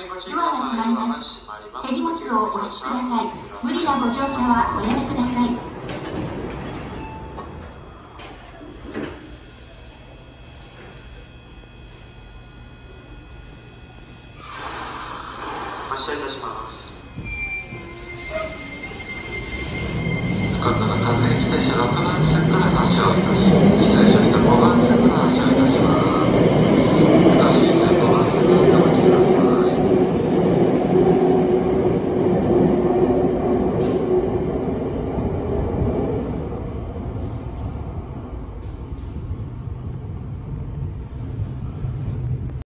ドアが閉まります。手荷物をお引きください。無理なご乗車はおやめください。 発車いたします。今度の各駅停車6番線から発車をいたし、指定車来た5番線から発車いたします。